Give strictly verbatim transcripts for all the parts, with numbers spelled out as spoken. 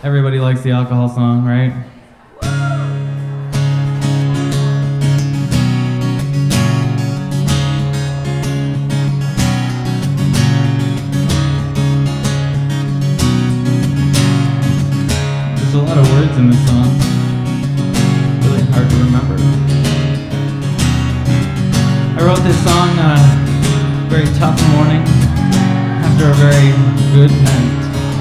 Everybody likes the alcohol song, right? There's a lot of words in this song. Really hard to remember. I wrote this song on a very tough morning after a very good night.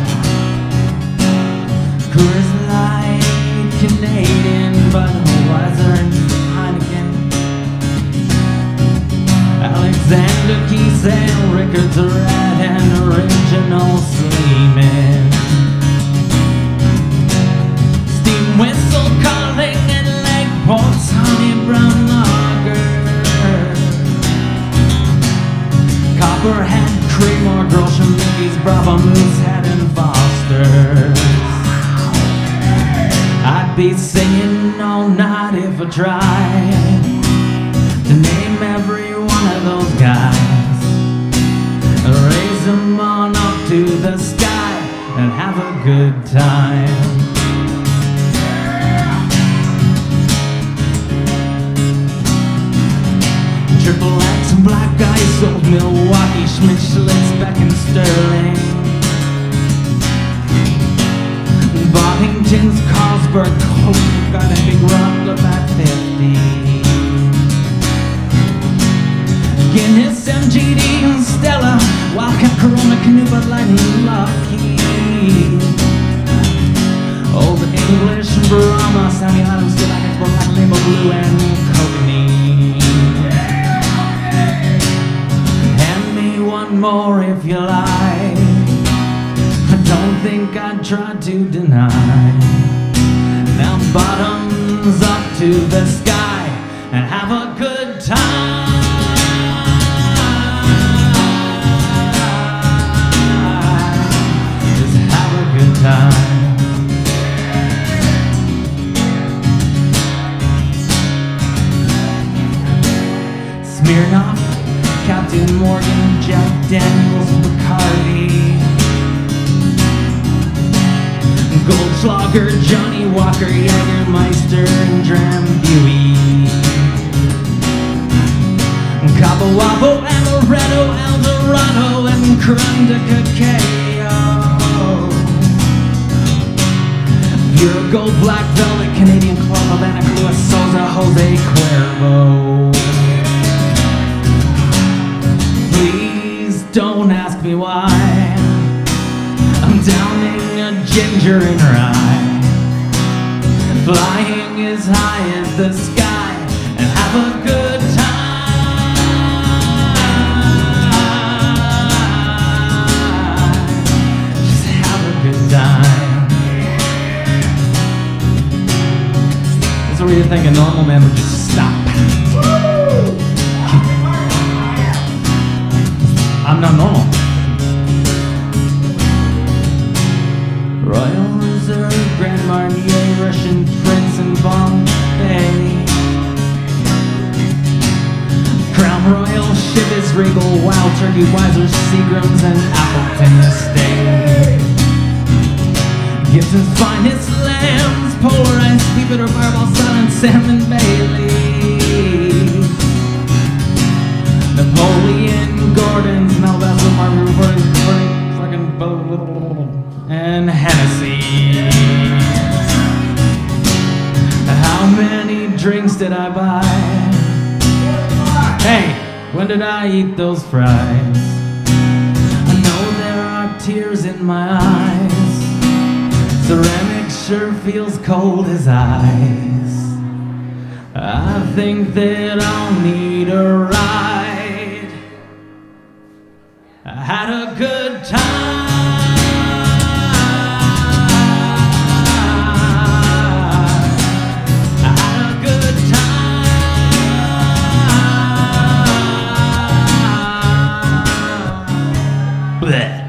Coors Light, Canadian, Budweiser, and Heineken. Alexander Keys and Rickard's Red and Original Sleeman. Steam whistle calling and leg ports, honey brown lager. Copperhead, Creamore, Grosjean, Mickey's, Bravo, Moosehead, and Foster's. I'd be singing all night if I tried to name every one of those guys. Raise them on up to the sky and have a good time. Triple X and Black Ice, Old Milwaukee, Schmidt, Schlitz, Beck, and Sterling. Boddington's, Carlsberg, Coke, got a big rock up at fifty. Guinness, M G D, and Stella, Wildcat, Corona, Canoe, Bud Light, and Lucky. Old English, Brahma, Sammy Adams, Still Black Label, Blue, and Coconine. Hand me one more if you like. I don't think I'd try to deny. Now bottoms up to the sky and have a good time. Just have a good time. Smirnoff, Captain Morgan, Jack Daniels, Bacardi. Goldschlager, Johnny Walker, Jägermeister, and Drambuie. Cabo Wabo, Amaretto, Eldorado, and Creme de Cacao. Pure Gold, Black Velvet, Canadian Club, Havana, Louis Souza, Jose Cuervo. Please don't ask me why I'm downing a ginger in rye, flying as high as the sky and have a good time. Just have a good time. This is where you think a normal man would just stop. I'm not normal. Royal Reserve, Grand Marnier, Russian Prince, and Bombay. Crown Royal, Chivas, Regal, Wild Turkey, Weiser, Seagrams, and Appleton Estate. Gibson's Finest Lambs, Polarized, Peepitter, Fireball, Silent, Sam, and Bailey. Napoleon, Gordon's, Malvaso, Margaret, fucking and Hennessy. How many drinks did I buy? Hey, when did I eat those fries? I know there are tears in my eyes. Ceramic sure feels cold as ice. I think that I'll need a ride. I had a good time. Blech.